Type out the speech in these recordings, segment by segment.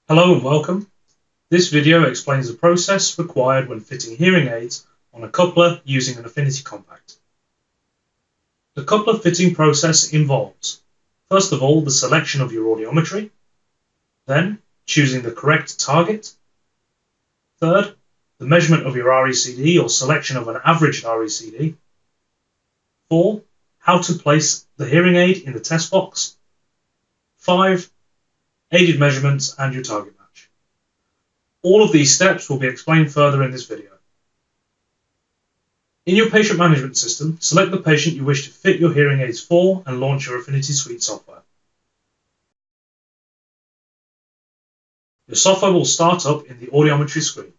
Hello and welcome. This video explains the process required when fitting hearing aids on a coupler using an Affinity Compact. The coupler fitting process involves, first of all, the selection of your audiometry, then choosing the correct target, third, the measurement of your RECD or selection of an averaged RECD, 4, how to place the hearing aid in the test box, 5, aided measurements and your target match. All of these steps will be explained further in this video. In your patient management system, select the patient you wish to fit your hearing aids for and launch your Affinity Suite software. Your software will start up in the audiometry screen.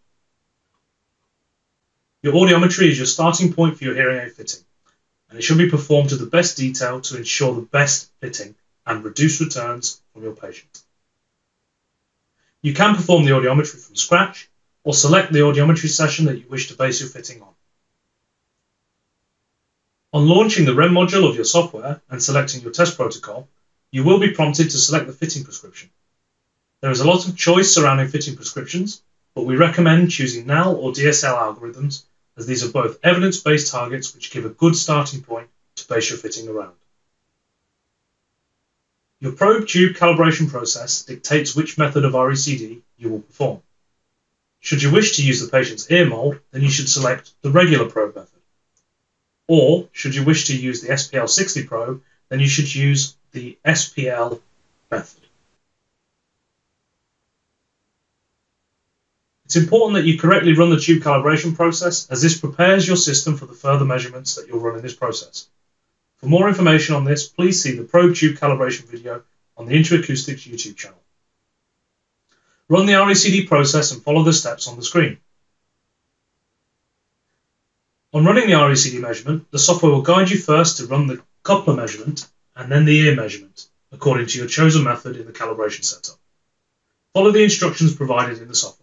Your audiometry is your starting point for your hearing aid fitting, and it should be performed to the best detail to ensure the best fitting and reduce returns from your patient. You can perform the audiometry from scratch or select the audiometry session that you wish to base your fitting on. On launching the REM module of your software and selecting your test protocol, you will be prompted to select the fitting prescription. There is a lot of choice surrounding fitting prescriptions, but we recommend choosing NAL or DSL algorithms, as these are both evidence-based targets which give a good starting point to base your fitting around. Your probe tube calibration process dictates which method of RECD you will perform. Should you wish to use the patient's ear mold, then you should select the regular probe method. Or, should you wish to use the SPL60 probe, then you should use the SPL method. It's important that you correctly run the tube calibration process, as this prepares your system for the further measurements that you'll run in this process. For more information on this, please see the probe tube calibration video on the Interacoustics YouTube channel. Run the RECD process and follow the steps on the screen. On running the RECD measurement, the software will guide you first to run the coupler measurement and then the ear measurement, according to your chosen method in the calibration setup. Follow the instructions provided in the software.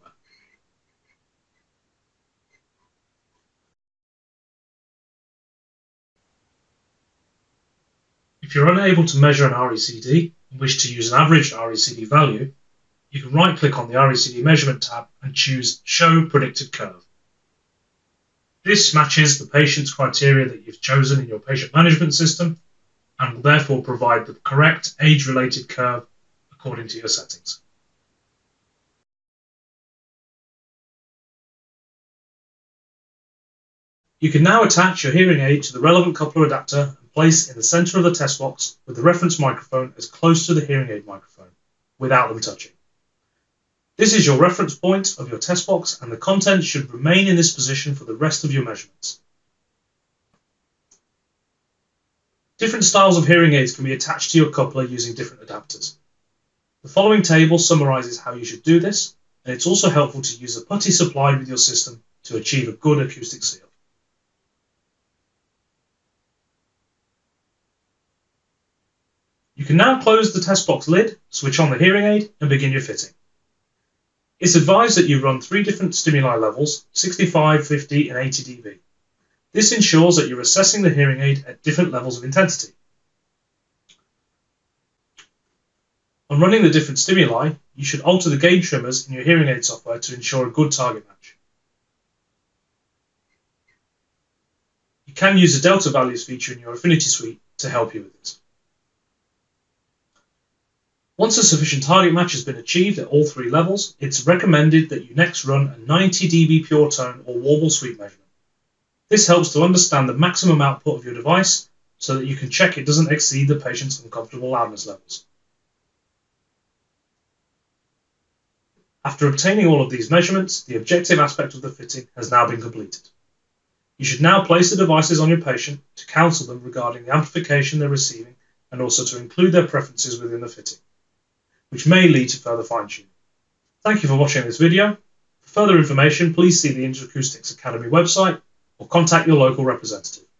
If you're unable to measure an RECD and wish to use an averaged RECD value, you can right-click on the RECD measurement tab and choose Show Predicted Curve. This matches the patient's criteria that you've chosen in your patient management system and will therefore provide the correct age-related curve according to your settings. You can now attach your hearing aid to the relevant coupler adapter and place in the centre of the test box with the reference microphone as close to the hearing aid microphone, without them touching. This is your reference point of your test box, and the content should remain in this position for the rest of your measurements. Different styles of hearing aids can be attached to your coupler using different adapters. The following table summarises how you should do this, and it's also helpful to use the putty supplied with your system to achieve a good acoustic seal. You can now close the test box lid, switch on the hearing aid and begin your fitting. It's advised that you run 3 different stimuli levels, 65, 50 and 80 dB. This ensures that you're assessing the hearing aid at different levels of intensity. On running the different stimuli, you should alter the gain trimmers in your hearing aid software to ensure a good target match. You can use the delta values feature in your Affinity Suite to help you with this. Once a sufficient target match has been achieved at all 3 levels, it's recommended that you next run a 90 dB pure tone or warble sweep measurement. This helps to understand the maximum output of your device so that you can check it doesn't exceed the patient's uncomfortable loudness levels. After obtaining all of these measurements, the objective aspect of the fitting has now been completed. You should now place the devices on your patient to counsel them regarding the amplification they're receiving and also to include their preferences within the fitting, which may lead to further fine-tuning. Thank you for watching this video. For further information, please see the Interacoustics Academy website or contact your local representative.